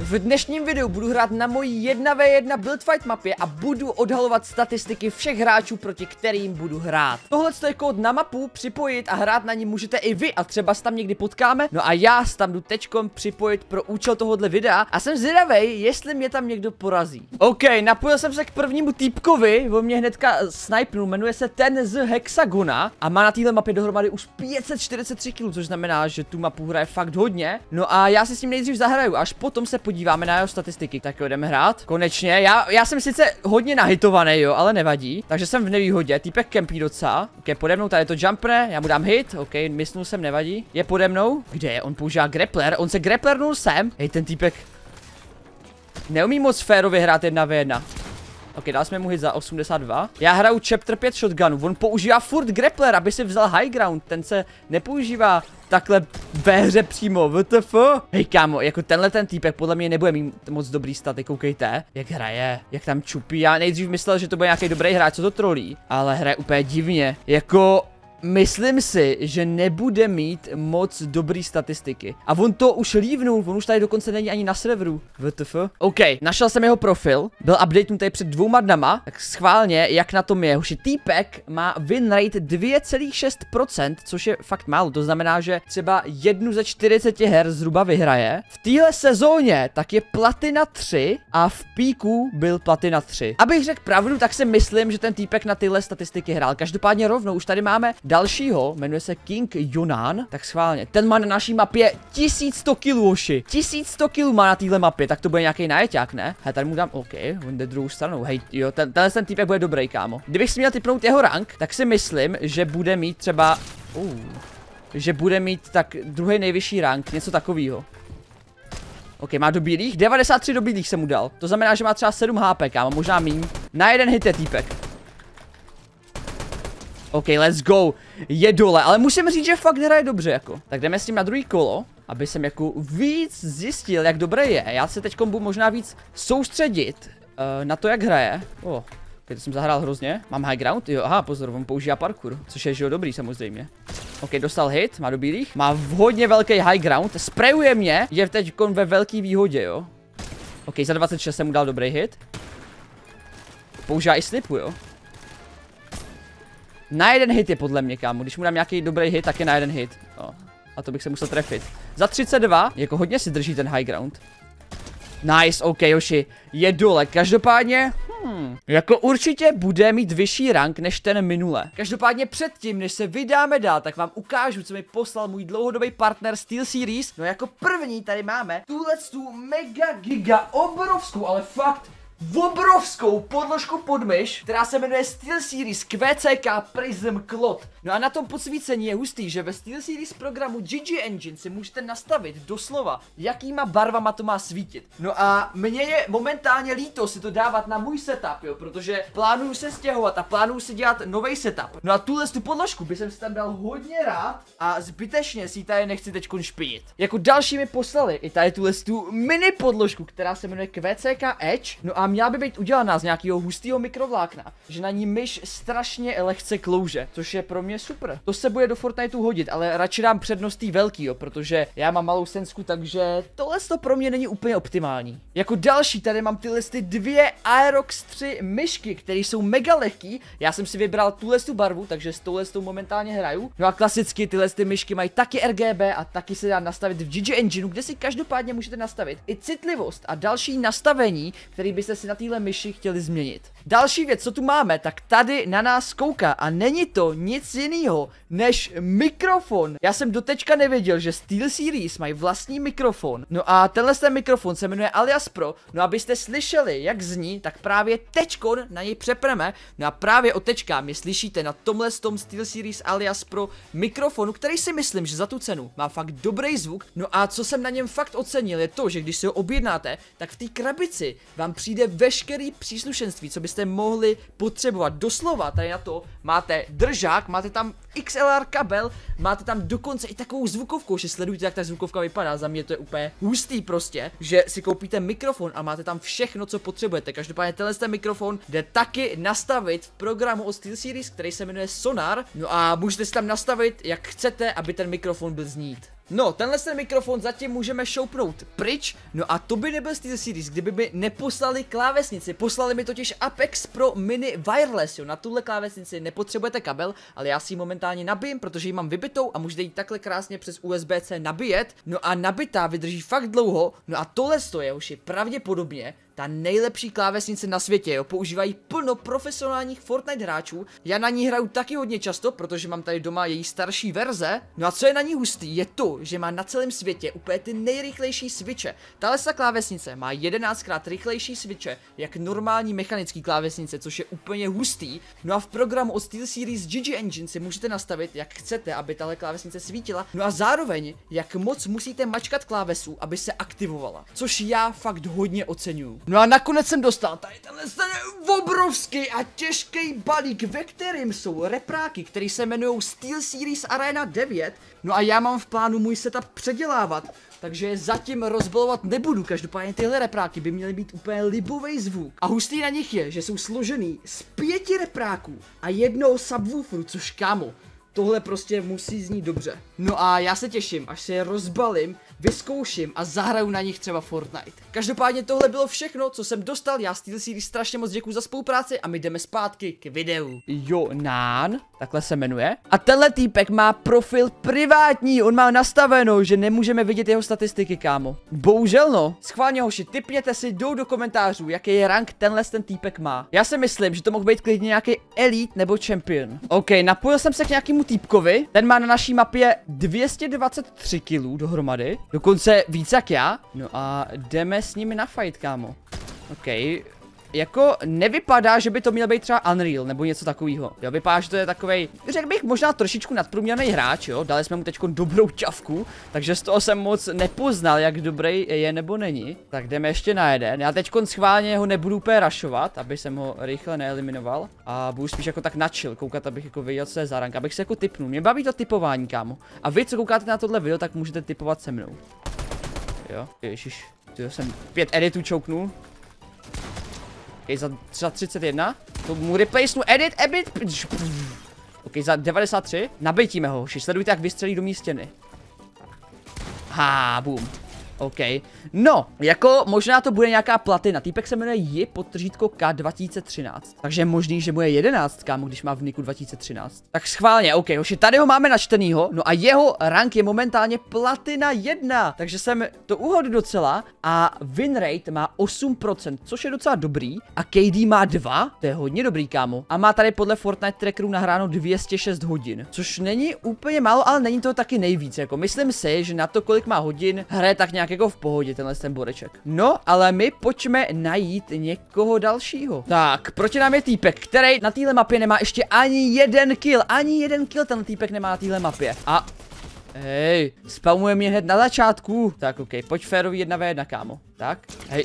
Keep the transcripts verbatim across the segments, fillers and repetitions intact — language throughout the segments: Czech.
V dnešním videu budu hrát na mojí jedna na jedna build fight mapě a budu odhalovat statistiky všech hráčů, proti kterým budu hrát. Tohle je kód na mapu, připojit a hrát na ní můžete i vy a třeba se tam někdy potkáme. No a já se tam jdu tečkom připojit pro účel tohohle videa a jsem zvědavej, jestli mě tam někdo porazí. OK, napojil jsem se k prvnímu týpkovi, on mě hnedka snipnul, jmenuje se ten z Hexagona a má na téhle mapě dohromady už pět set čtyřicet tři kilů, což znamená, že tu mapu hraje fakt hodně. No a já si s ním nejdřív zahraju, až potom se podíváme na jeho statistiky. Tak jo, jdeme hrát. Konečně, já, já jsem sice hodně nahitovaný, jo, ale nevadí. Takže jsem v nevýhodě, týpek kempí docela. Ok, pode mnou, tady to jumpne, já mu dám hit, ok, myslnul jsem, nevadí. Je pode mnou, kde je, on používá grappler, on se grapplernul sem. Hej, ten týpek neumí moc férově hrát jedna na jedna. Ok, dal jsme mu hit za osmdesát dva. Já hraju chapter pět shotgunu, on používá furt grappler, aby si vzal high ground, ten se nepoužívá takhle ve hře přímo, W T F. Hej kámo, jako tenhle ten týpek podle mě nebude mít moc dobrý staty, koukejte, jak hraje, jak tam čupí. Já nejdřív myslel, že to bude nějaký dobrý hráč, co to trolí, ale hraje úplně divně, jako... Myslím si, že nebude mít moc dobrý statistiky. A on to už lívnul, on už tady dokonce není ani na serveru. W T F. OK, našel jsem jeho profil, byl updatenutý před dvouma dnama, tak schválně, jak na tom je. Už týpek má win rate dvě celá šest procent, což je fakt málo, to znamená, že třeba jednu ze čtyřiceti her zhruba vyhraje. V téhle sezóně tak je platina tři a v píku byl platina tři. Abych řekl pravdu, tak si myslím, že ten týpek na tyhle statistiky hrál. Každopádně rovnou už tady máme dalšího, jmenuje se King Yunan, tak schválně. Ten má na naší mapě tisíc sto kilů, oši. tisíc sto kilů má na téhle mapě, tak to bude nějaký najeťák, ne? Hej, tady mu dám, OK, on jde druhou stranou. Hej, jo, ten, tenhle ten týpek bude dobrý, kámo. Kdybych si měl tipnout jeho rank, tak si myslím, že bude mít třeba, uh, že bude mít tak druhý nejvyšší rank, něco takového. OK, má do bílých, devadesát tři do bílých jsem mu dal. To znamená, že má třeba sedm H P, kámo, možná míň. Na jeden hit je týpek. OK, let's go. Je dole, ale musím říct, že fakt hraje dobře, jako. Tak jdeme s tím na druhý kolo, aby jsem jako víc zjistil, jak dobrý je. Já se teď budu možná víc soustředit uh, na to, jak hraje. Oh, okay, to jsem zahrál hrozně. Mám high ground? Jo, aha, pozor, on používá parkour, což je, že jo, dobrý samozřejmě. OK, dostal hit, má do bílých. Má hodně velký high ground, sprayuje mě, je teď ve velký výhodě, jo. OK, za dvacet šest jsem mu dal dobrý hit. Používá i slipu, jo. Na jeden hit je podle mě, kámo. Když mu dám nějaký dobrý hit, tak je na jeden hit. No. A to bych se musel trefit. Za třicet dva, jako hodně si drží ten high ground. Nice, OK, Joši. Je dole. Každopádně, hmm, jako určitě bude mít vyšší rank než ten minule. Každopádně předtím, než se vydáme dál, tak vám ukážu, co mi poslal můj dlouhodobý partner SteelSeries. No jako první tady máme tuhle tu mega giga obrovskou, ale fakt obrovskou podložku pod myš, která se jmenuje SteelSeries Q C K Prism Cloth. No a na tom podsvícení je hustý, že ve SteelSeries programu G G Engine si můžete nastavit doslova, jakýma barvama to má svítit. No a mně je momentálně líto si to dávat na můj setup, jo, protože plánuju se stěhovat a plánuju si dělat nový setup. No a tuhle tu podložku bych jsem si tam dal hodně rád a zbytečně si tady nechci teď špinit. Jako další mi poslali i tady tuhle tu mini podložku, která se jmenuje Q C K Edge. No a měla by být udělaná z nějakého hustého mikrovlákna, že na ní myš strašně lehce klouže, což je pro mě super. To se bude do Fortniteu hodit, ale radši dám přednost tý velký, jo, protože já mám malou sensku, takže tohle to pro mě není úplně optimální. Jako další tady mám tyhle ty dvě Aerox tři myšky, které jsou mega lehký. Já jsem si vybral tuhle tu barvu, takže s touhle tu momentálně hraju. No a klasicky tyhle ty myšky mají taky R G B a taky se dá nastavit v G G Engineu, kde si každopádně můžete nastavit i citlivost a další nastavení, který byste si na téhle myši chtěli změnit. Další věc, co tu máme, tak tady na nás kouká a není to nic jiného než mikrofon. Já jsem doteďka nevěděl, že SteelSeries mají vlastní mikrofon. No a tenhle ten mikrofon se jmenuje Alias Pro. No abyste slyšeli, jak zní, tak právě tečkon na něj přepneme. No a právě od tečka mi slyšíte na tomhle tom SteelSeries Alias Pro mikrofonu, který si myslím, že za tu cenu má fakt dobrý zvuk. No a co jsem na něm fakt ocenil, je to, že když si ho objednáte, tak v té krabici vám přijde veškerý příslušenství, co byste mohli potřebovat. Doslova tady na to máte držák, máte tam X L R kabel, máte tam dokonce i takovou zvukovku, že sledujte, jak ta zvukovka vypadá. Za mě to je úplně hustý prostě, že si koupíte mikrofon a máte tam všechno, co potřebujete. Každopádně tenhle ten mikrofon jde taky nastavit v programu od SteelSeries, který se jmenuje Sonar. No a můžete si tam nastavit, jak chcete, aby ten mikrofon byl znít. No, tenhle ten mikrofon zatím můžeme šoupnout pryč, no a to by nebyl SteelSeries, kdyby mi neposlali klávesnici, poslali mi totiž Apex Pro Mini Wireless, jo, na tuhle klávesnici nepotřebujete kabel, ale já si ji momentálně nabijím, protože ji mám vybitou a můžete ji takhle krásně přes U S B C nabíjet, no a nabitá vydrží fakt dlouho, no a tohle je už pravděpodobně ta nejlepší klávesnice na světě, jo, používají plno profesionálních Fortnite hráčů, já na ní hraju taky hodně často, protože mám tady doma její starší verze, no a co je na ní hustý, je to, že má na celém světě úplně ty nejrychlejší switche, tahle klávesnice má jedenáctkrát rychlejší switche, jak normální mechanický klávesnice, což je úplně hustý, no a v programu od SteelSeries G G Engine si můžete nastavit, jak chcete, aby tahle klávesnice svítila, no a zároveň, jak moc musíte mačkat klávesu, aby se aktivovala, což já fakt hodně oceňuju. No a nakonec jsem dostal tady tenhle ten obrovský a těžký balík, ve kterým jsou repráky, které se jmenují SteelSeries Arena devět. No a já mám v plánu můj setup předělávat, takže je zatím rozbalovat nebudu. Každopádně tyhle repráky by měly být úplně libový zvuk. A hustý na nich je, že jsou složený z pěti repráků a jednoho subwooferu, což kámo, tohle prostě musí znít dobře. No a já se těším, až se je rozbalím, vyzkouším a zahraju na nich třeba Fortnite. Každopádně tohle bylo všechno, co jsem dostal, já SteelSeries strašně moc děkuji za spolupráci a my jdeme zpátky k videu. Jo, Nán, takhle se jmenuje. A tenhle týpek má profil privátní, on má nastaveno, že nemůžeme vidět jeho statistiky, kámo. Bohužel no, schválně hoši, tipněte si, jdou do komentářů, jaký rank tenhle ten týpek má. Já si myslím, že to mohl být klidně nějaký elite nebo champion. OK, napojil jsem se k nějakému týpkovi, ten má na naší mapě dvě stě dvacet tři kilů dohromady. Dokonce víc jak já. No a jdeme s nimi na fight, kámo. OK. Jako nevypadá, že by to měl být třeba Unreal nebo něco takového. Jo, vypadá, že to je takovej, řekl bych, možná trošičku nadprůměrný hráč, jo. Dali jsme mu teď dobrou ťavku, takže z toho jsem moc nepoznal, jak dobrý je nebo není. Tak jdeme ještě na jeden. Já teď schválně ho nebudu úplně rašovat, aby jsem ho rychle neeliminoval. A budu spíš jako tak načil, koukat, abych jako věděl, co je za rank, abych se jako tipnul. Mě baví to typování, kámo. A vy, co koukáte na tohle video, tak můžete typovat se mnou. Jo, ježiš, to jsem pět editů čouknul. OK, za, za třicet jedna. To mu replacenu edit, edit. OK, za devadesát tři. Nabejtíme ho, hoši. Sledujte, jak vystřelí do mý stěny. Ha, boom. OK. No, jako možná to bude nějaká platina. Týpek se jmenuje J podtržítko K dva tisíce třináct. Takže je možný, že bude jedenáct, kámo, když má v niku dva tisíce třináct. Tak schválně, OK, hoši, tady ho máme načtenýho. No a jeho rank je momentálně platina jedna. Takže jsem to uhodl docela. A win rate má osm procent, což je docela dobrý. A K D má dva, to je hodně dobrý, kámo. A má tady podle Fortnite trackerů nahráno dvě stě šest hodin. Což není úplně málo, ale není to taky nejvíc. Jako myslím si, že na to, kolik má hodin, hraje tak nějak jako v pohodě tenhle ten boreček. No, ale my pojďme najít někoho dalšího. Tak, proti nám je týpek, který na téhle mapě nemá ještě ani jeden kill. Ani jeden kill ten týpek nemá na téhle mapě. A hej, spamuje mě hned na začátku. Tak, ok, pojď férový jedna v jedna, kámo. Tak, hej.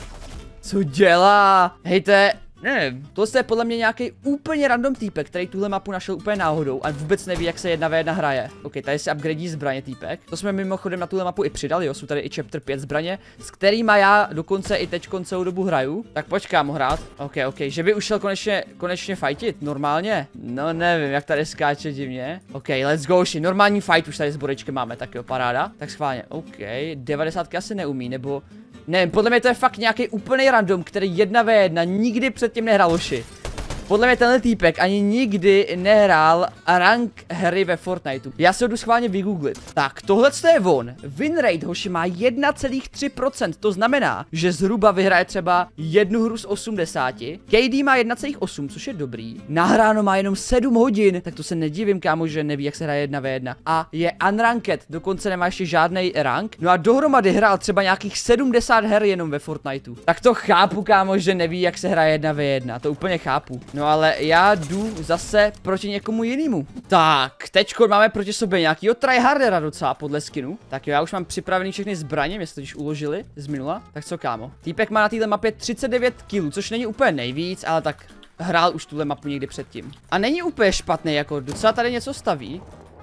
Co dělá? Hej, to je... Nevím, tohle je podle mě nějaký úplně random týpek, který tuhle mapu našel úplně náhodou a vůbec neví, jak se jedna ve jedna hraje. OK, tady si upgradí zbraně týpek. To jsme mimochodem na tuhle mapu i přidali, jo, jsou tady i chapter pět zbraně, s kterýma já dokonce i teď celou dobu hraju. Tak počkám hrát. OK, OK, že by už šel konečně, konečně fightit, normálně? No nevím, jak tady skáče divně. OK, let's go, ši, normální fight už tady s borečkem máme, tak jo, paráda. Tak schválně, OK, devadesát asi neumí, nebo... Nevím, podle mě to je fakt nějaký úplný random, který jedna ve jedna nikdy předtím nehrál loši. Podle mě tenhle týpek ani nikdy nehrál rank hry ve Fortniteu. Já se ho jdu schválně vygooglit. Tak, tohle je on. Win rate, hoši, má jedna celá tři procenta. To znamená, že zhruba vyhraje třeba jednu hru z osmdesáti. K D má jedna celá osm, což je dobrý. Nahráno má jenom sedm hodin. Tak to se nedivím, kámo, že neví, jak se hraje jedna ve jedna. A je unranked, dokonce nemá ještě žádný rank. No a dohromady hrál třeba nějakých sedmdesát her jenom ve Fortniteu. Tak to chápu, kámo, že neví, jak se hraje jedna ve jedna. To úplně chápu. No ale já jdu zase proti někomu jinému. Tak, teďko máme proti sobě nějakýho tryhardera docela podle skinu. Tak jo, já už mám připravený všechny zbraně, mě se totiž uložili z minula. Tak co, kámo? Týpek má na této mapě třicet devět kilů, což není úplně nejvíc, ale tak hrál už tuhle mapu někdy předtím. A není úplně špatný, jako docela tady něco staví.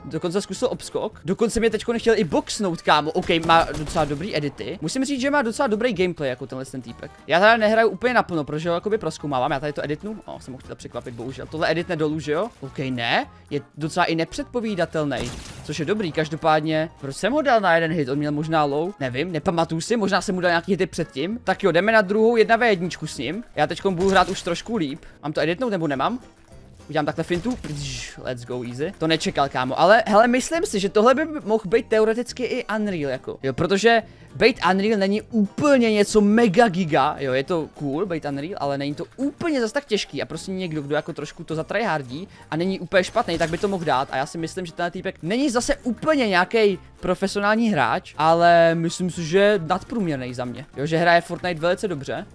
dokonce zkusil obskok, dokonce mě teďko nechtěl i boxnout, kámo. OK, má docela dobrý edity. Musím říct, že má docela dobrý gameplay jako tenhle ten týpek. Já tady nehraju úplně naplno, protože ho jakoby prozkoumávám. Já tady to editnu. O, jsem mohl chtěl překvapit, bohužel. Tohle editne dolů, že jo? OK, ne. Je docela i nepředpovídatelný, což je dobrý. Každopádně, proč jsem ho dal na jeden hit? On měl možná low, nevím, nepamatuju si, možná jsem mu dal nějaký hity předtím. Tak jo, jdeme na druhou jedna ve jedničku s ním. Já teď budu hrát už trošku líp. Mám to editnout nebo nemám? Udělám takhle fintu. Let's go easy. To nečekal, kámo. Ale hele, myslím si, že tohle by mohl být teoreticky i Unreal, jako. Jo, protože být Unreal není úplně něco mega giga. Jo, je to cool být Unreal, ale není to úplně zas tak těžký. A prostě někdo, kdo jako trošku to zatryhardí a není úplně špatný, tak by to mohl dát. A já si myslím, že ten týpek není zase úplně nějaký profesionální hráč, ale myslím si, že nadprůměrný za mě. Jo, že hraje Fortnite velice dobře.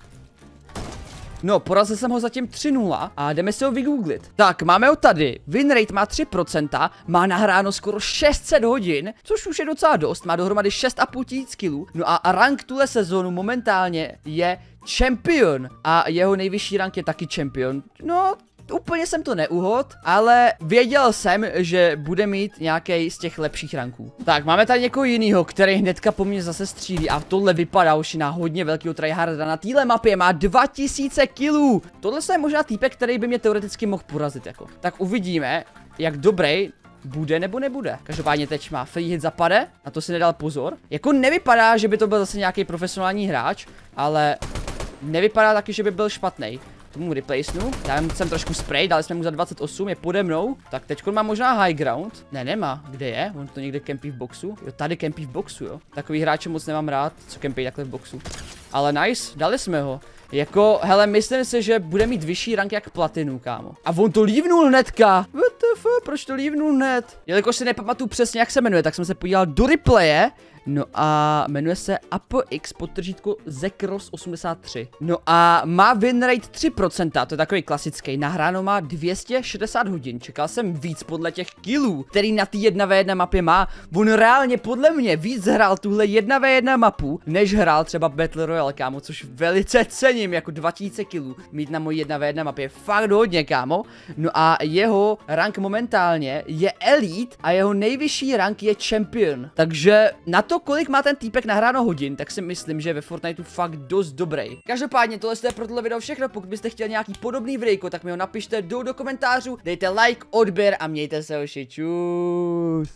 No, porazil jsem ho zatím tři nula a jdeme si ho vygooglit. Tak, máme ho tady. Winrate má tři procenta, má nahráno skoro šest set hodin, což už je docela dost, má dohromady šest a půl tisíc killů. No a rank tuhle sezónu momentálně je Champion a jeho nejvyšší rank je taky Champion. No, úplně jsem to neuhod, ale věděl jsem, že bude mít nějaký z těch lepších ranků. Tak, máme tady někoho jiného, který hnedka po mně zase střílí a tohle vypadá už na hodně velkého tryharda. Na téhle mapě má dva tisíce killů. Tohle je možná týpek, který by mě teoreticky mohl porazit, jako. Tak uvidíme, jak dobrý bude nebo nebude. Každopádně teď má free hit zapade, na to si nedal pozor. Jako nevypadá, že by to byl zase nějaký profesionální hráč, ale nevypadá taky, že by byl špatný. Tomu replacenu, já jsem trošku spray, dali jsme mu za dvacet osm, je pode mnou. Tak teď má možná high ground. Ne, nemá. Kde je? On to někde kempí v boxu. Jo, tady kempí v boxu, jo. Takový hráče moc nemám rád, co kempí takhle v boxu. Ale nice, dali jsme ho. Jako, hele, myslím si, že bude mít vyšší rank jak platinu, kámo. A on to lívnul hnedka. What the fuck, proč to lívnul hned? Jelikož si nepamatuju přesně, jak se jmenuje, tak jsem se podíval do replaye. No a jmenuje se A P X podtržítko Zekros osmdesát tři. No a má winrate tři procenta, to je takový klasický. Nahráno má dvě stě šedesát hodin. Čekal jsem víc podle těch killů, který na té jedna ve jedna mapě má. On reálně podle mě víc hrál tuhle jedna ve jedna mapu, než hrál třeba Battle Royale, kámo, což velice cením, jako dva tisíce killů mít na mojí jedna ve jedna mapě. Fakt hodně, kámo. No a jeho rank momentálně je Elite a jeho nejvyšší rank je Champion. Takže na to, kolik má ten týpek nahráno hodin, tak si myslím, že je ve Fortniteu fakt dost dobrý. Každopádně tohle je pro tohle video všechno. Pokud byste chtěli nějaký podobný videjko, tak mi ho napište do, do komentářů, dejte like, odběr a mějte se, hoši, čus.